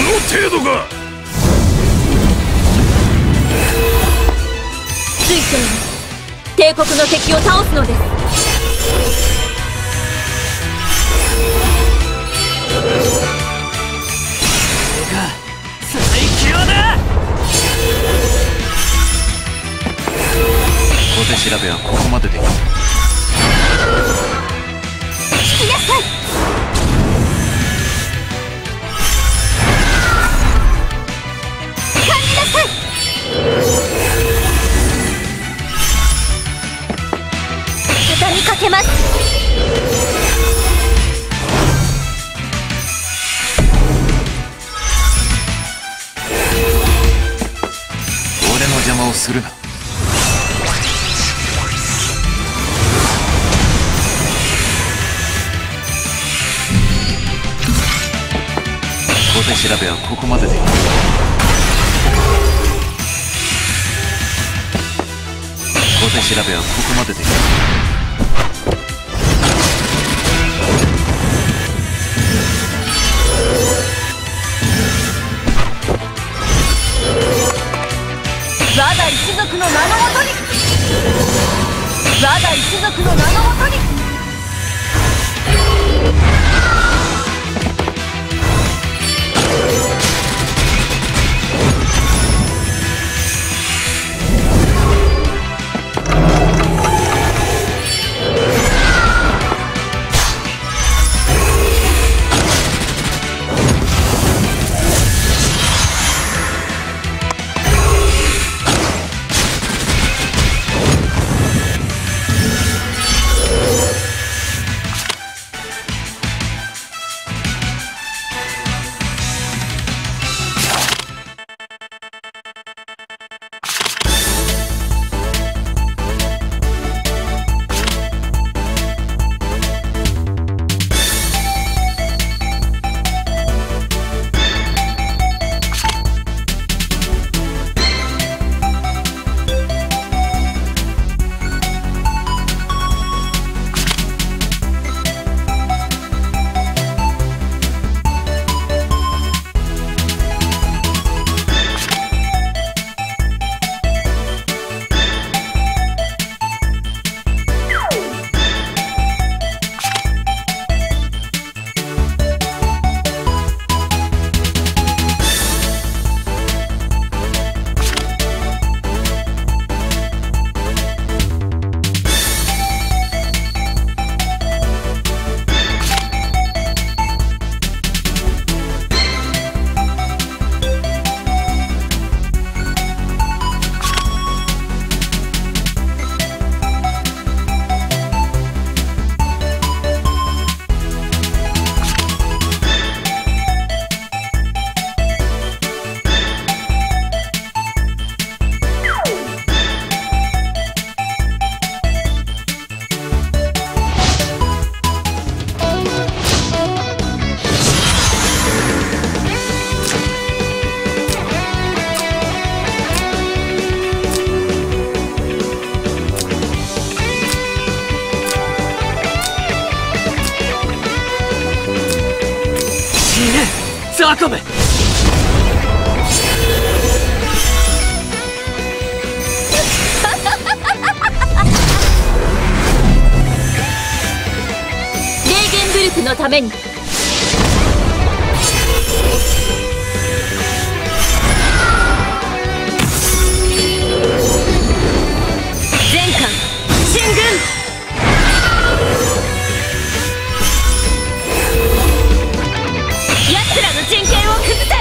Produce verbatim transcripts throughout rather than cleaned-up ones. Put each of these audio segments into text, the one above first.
程度か。 水星に帝国の敵を倒すのです。 最強だ。 小手調べはここまででいい。 引きなさい。感じなさい。畳みかけます。 俺の邪魔をするな。小手調べはここまででいい。小手調べはここまででいい。 我が一族の名のもとに、我が一族の名のもとに。 ザコメ。 レーゲンブルクのために。全艦進軍。奴らの陣形を崩せ。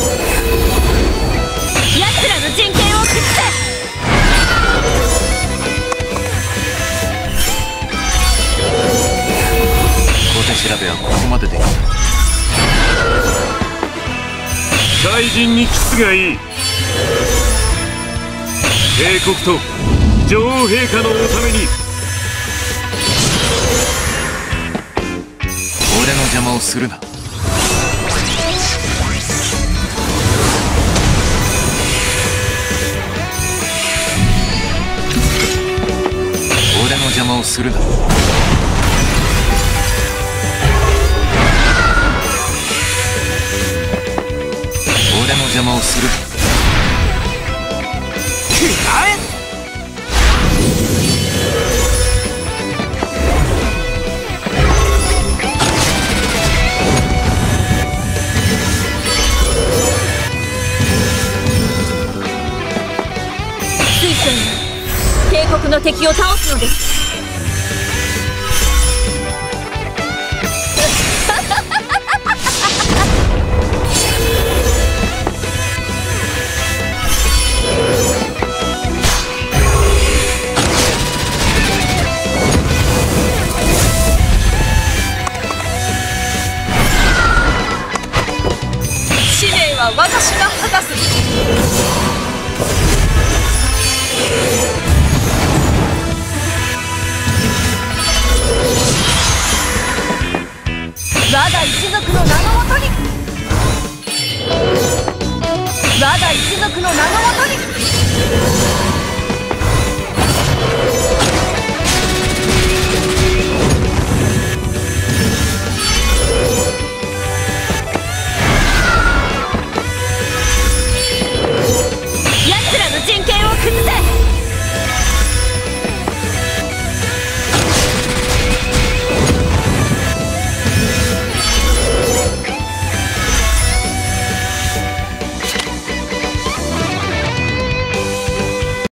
奴らの陣形を崩せ。 調べはここまででいい。 大臣にキスがいい。帝国と女王陛下のおために。 俺の邪魔をするな。俺の邪魔をするな。 邪魔をする。 水晶よ、帝国の敵を倒すのです。使命は私が果たす。我が一族の名のもとに我が一族の名のもとに